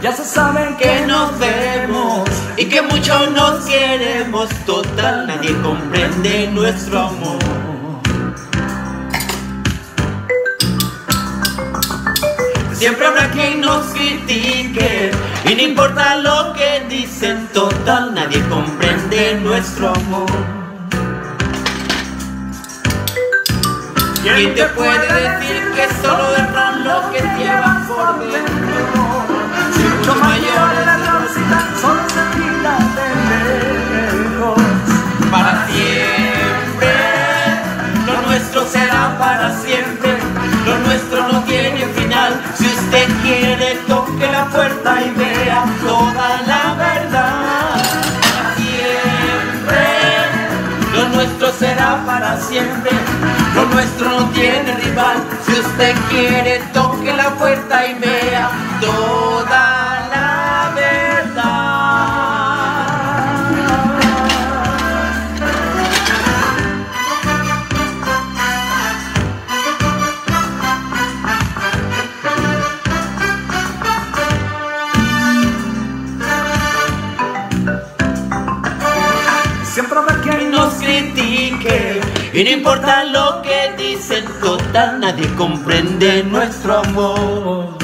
Ya se saben que nos vemos y que mucho nos queremos. Total, nadie comprende nuestro amor. Siempre habrá quien nos critique y no importa lo que dicen. Total, nadie comprende nuestro amor. ¿Quién te puede decir que solo es ron lo que llevas por dentro? Si mucho mayor es la adversidad, solo se mira de lejos. Para siempre, lo nuestro será para siempre. Lo nuestro no tiene final. Si usted quiere, toque la puerta y vea toda la verdad. Para siempre, lo nuestro será para siempre. Lo nuestro no tiene rival. Si usted quiere, toque la puerta y vea toda la verdad. Siempre habrá quien nos critique y no importa lo que dicen. Total, nadie comprende nuestro amor.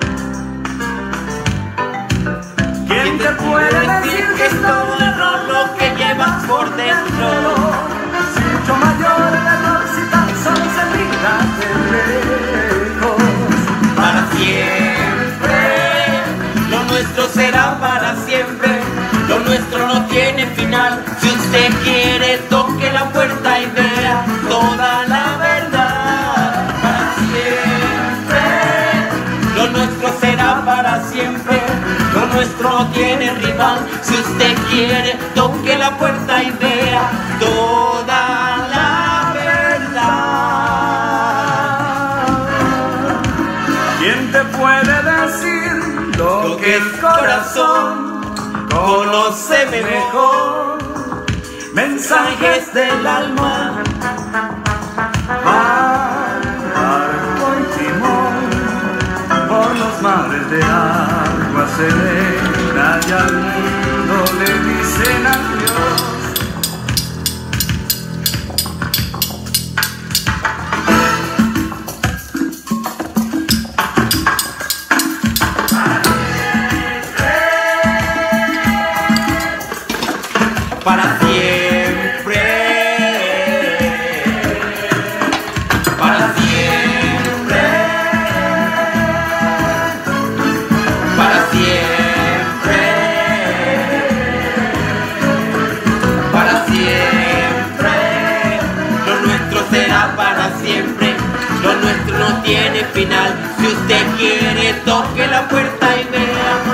¿Quién te puede decir que es todo error lo que llevas por dentro? Si mucho mayor el error, si tan solo se mira de lejos. Para siempre, lo nuestro será para siempre. Lo nuestro no tiene final. Si usted quiere, toque la puerta y vea toda la verdad. Para siempre, lo nuestro será para siempre. Lo nuestro no tiene rival. Si usted quiere, toque la puerta y vea toda la verdad. ¿Quién te puede decir lo que el corazón conoce mejor? Mensajes del alma, barco y timón, por los mares de agua serena y al mundo le dicen adiós. Para siempre, para siempre, para siempre, para siempre. Lo nuestro será para siempre. Lo nuestro no tiene final. Si usted quiere, toque la puerta y vea.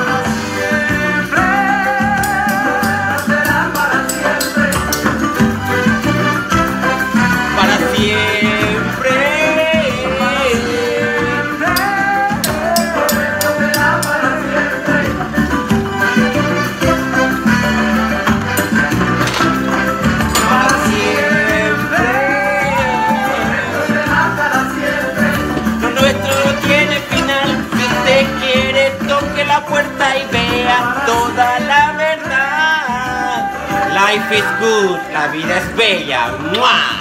Puerta y vea toda la verdad. Life is good, la vida es bella. ¡Mua!